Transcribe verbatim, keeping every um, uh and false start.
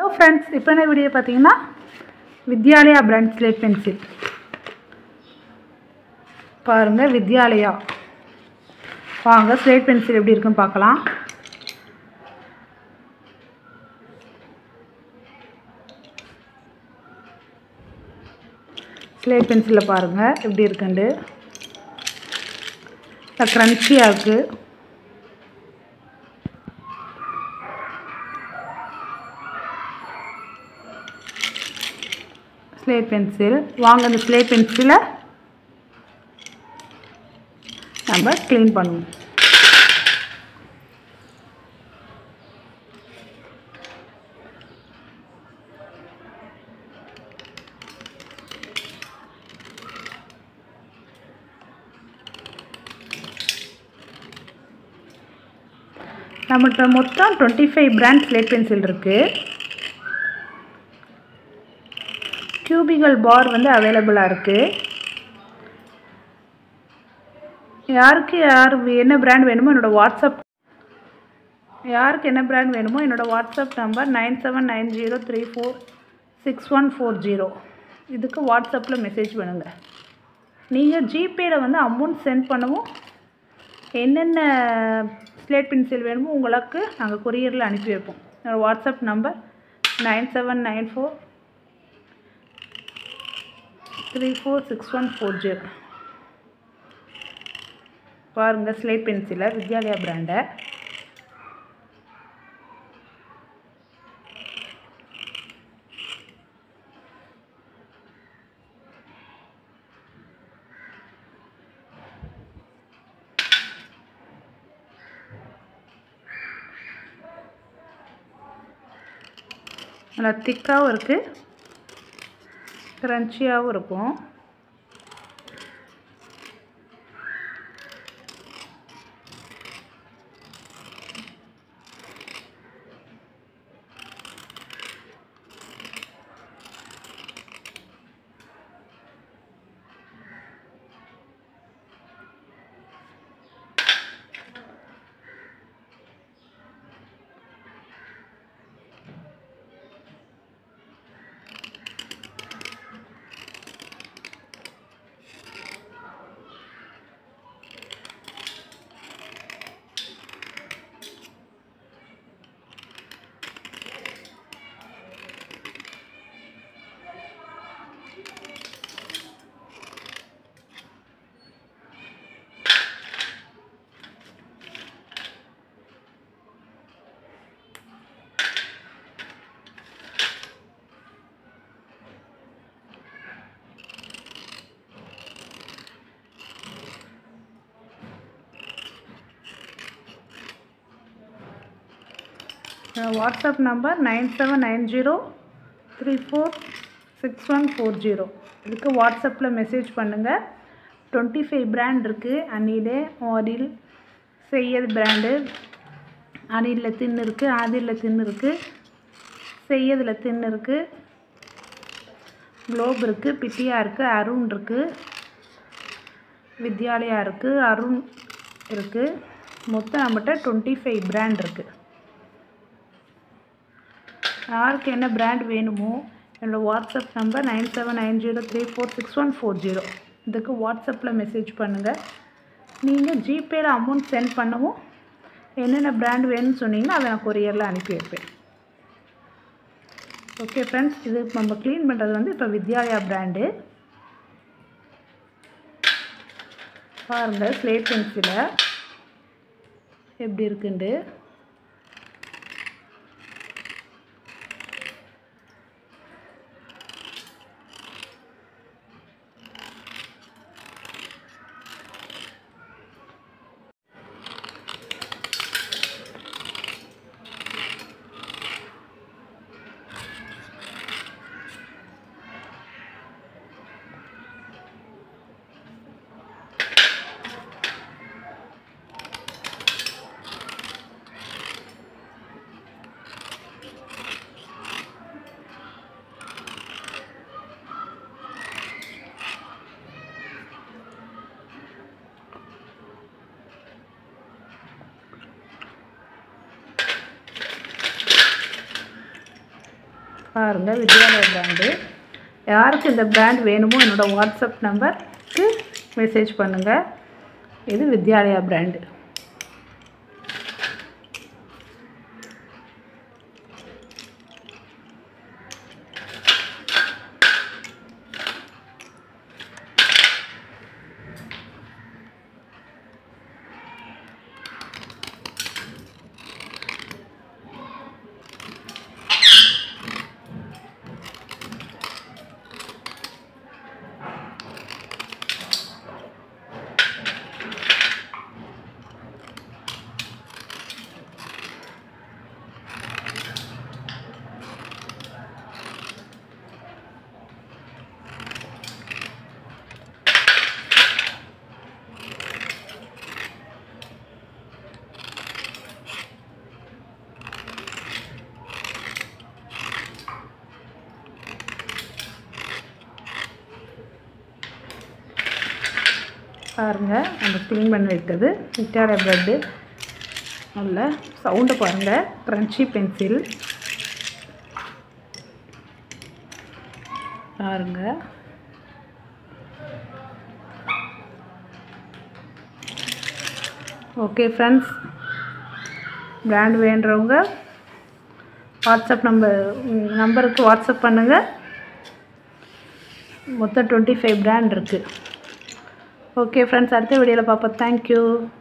Hello friends இப்போ என்ன video பாத்தீங்கன்னா வித்யாலயா பிராண்ட் ஸ்லேட் பென்சில் பாருங்க வித்யாலயா வாங்க ஸ்லேட் பென்சில் எப்படி இருக்குன்னு பார்க்கலாம் ஸ்லேட் பென்சில்ல பாருங்க எப்படி இருக்குன்னு கிரன்ச்சியா இருக்கு स्लेट पेंसिल वांग அந்த स्लेट पेंसिल நம்ம க்ளீன் பண்ணுவோம் நம்மட்ட மொத்தம் twenty-five பிராண்ட் ஸ்லேட் பென்சில் இருக்கு क्यूबिकल बार வந்து அவேலபிளா இருக்கு யாருக்கு யார் என்ன பிராண்ட் வேணுமோ என்னோட வாட்ஸ்அப் யாருக்கு என்ன பிராண்ட் வேணுமோ என்னோட WhatsApp number nine seven nine zero three four six one four zero இதுக்கு வாட்ஸ்அப்ல மெசேஜ் பண்ணுங்க நீங்க ஜிபேல வந்து அமௌண்ட் சென்ட் பண்ணவும் என்னென்ன ஸ்லேட் பென்சில் வேணுமோ உங்களுக்கு நாங்க courierல அனுப்பி வைப்போம் என்னோட WhatsApp number nine seven nine four three four six one four zero பாருங்க ஸ்லேட் பென்சில் வித்யாலயா பிராண்ட் நல்லா திக்காவும் இருக்கு क्रंचियाவும் இருக்கும் WhatsApp number nine seven nine zero three four six one four zero இதுக்கு வாட்ஸ்அப்ல மெசேஜ் பண்ணுங்க twenty-five பிராண்ட் இருக்கு அனிலே ஆடில் செய்யது பிராண்ட் அனில்ல தின் இருக்கு ஆதில்ல தின் இருக்கு செய்யதுல தின் இருக்கு குளோப் இருக்கு பிட்டியா இருக்கு அருண் இருக்கு வித்யாலயா இருக்கு அருண் இருக்கு மொத்தம் நம்மட்ட twenty-five பிராண்ட் இருக்கு யாருக்கு என்ன பிராண்ட் வேணுமோ என்னோட WhatsApp number nine seven nine zero three four six one four zero இதுக்கு வாட்ஸ்அப்ல மெசேஜ் பண்ணுங்க நீங்க ஜிபேல அமௌண்ட் சென்ட் பண்ணவும் என்னென்ன பிராண்ட் வேணும்னு சொன்னீங்கன்னா அதை நான் courierல அனுப்பி வைப்பேன் ஓகே फ्रेंड्स இது நம்ம க்ளீன் பண்றது வந்து இப்ப வித்யாலயா பிராண்ட் பாருங்க ஸ்லேட் பென்சில் எப்படி இருக்குன்னு பாருங்கள், வித்யாலயா பிராண்டு. யாருக்கு இந்த பிராண்ட் வேணுமோ என்னோடய வாட்ஸ்அப் நம்பருக்கு மெசேஜ் பண்ணுங்கள். இது வித்யாலயா பிராண்டு. பாருங்கள், அந்த க்ளீன் பண்ணி வைக்கிறது வித்யாலயா பிரெட்டு. நல்ல சவுண்டு பாருங்கள், க்ரன்ச்சி பென்சில் பாருங்கள். ஓகே ஃப்ரெண்ட்ஸ், பிராண்ட் வேண்டுறவங்க வாட்ஸ்அப் நம்பர் நம்பருக்கு வாட்ஸ்அப் பண்ணுங்கள். மொத்தம் டுவெண்ட்டி ஃபைவ் பிராண்ட் இருக்குது. ஓகே ஃப்ரெண்ட்ஸ், அடுத்த வீடியோவில் பார்ப்போம். தேங்க்யூ.